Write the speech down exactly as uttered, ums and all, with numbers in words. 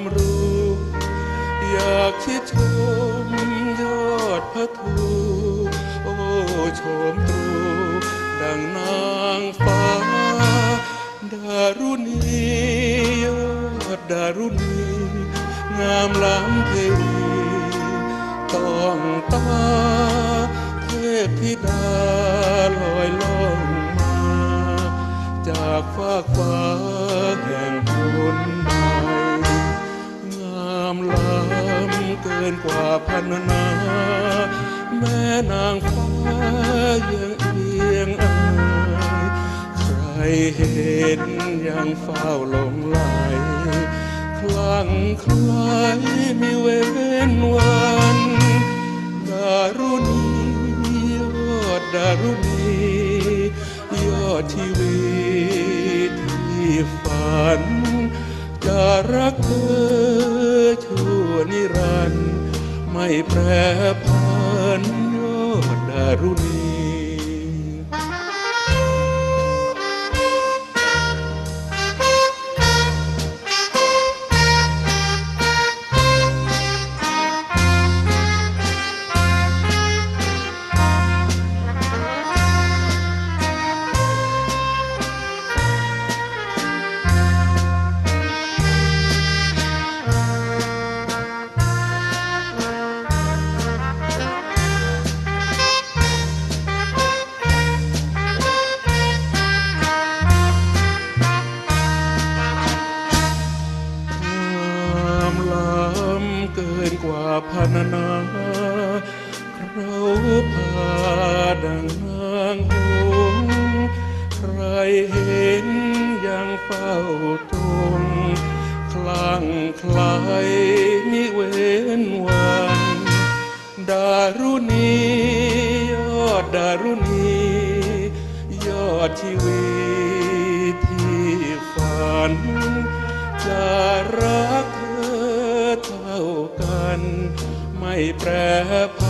รู้อยากชิดชมยอดพระทูโอ้โฉมตรูดังนางฟ้าดารุณียอดดารุณีงามล้ำเทวีต้องตาเทพธิดาลอยล่องมาจากฟากฟ้าแห่งพ้นใดงามล้ำเกินกว่าพันนาแม่นางฟ้ายังเอียงอายใครเห็นยังเฝ้าหลงไหลคลั่งไคล้ไม่เว้นวันดารุณียอดดารุณียอดชีวิตที่ฝันจะรักเธอชั่วนิรันดร์ไม่แปรผันยอดดารุณีเกินกว่าพันนาเราพาดังนางหงส์ใครเห็นยังเฝ้าตรงคลั่งไคล้มิเว้นวันดารุณียอดดารุณียอดชีวิตที่ฝันจะรักเธอเท่ากันไม่แปรผั